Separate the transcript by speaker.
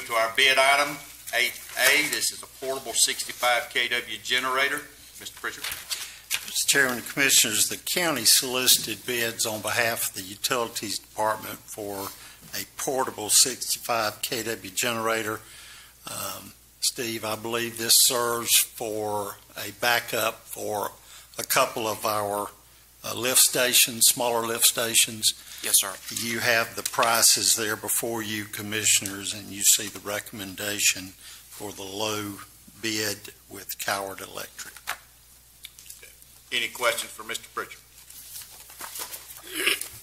Speaker 1: to our bid item 8A. This is a portable 65 kW generator. Mr. Pritchard.
Speaker 2: Mr. Chairman and Commissioners, the county solicited bids on behalf of the Utilities Department for a portable 65 kW generator. Steve, I believe this serves for a backup for a couple of our lift stations, smaller lift stations.
Speaker 3: Yes, sir.
Speaker 2: You have the prices there before you, Commissioners, and you see the recommendation for the low bid with Coward Electric.
Speaker 1: Any questions for Mr. Pritchard?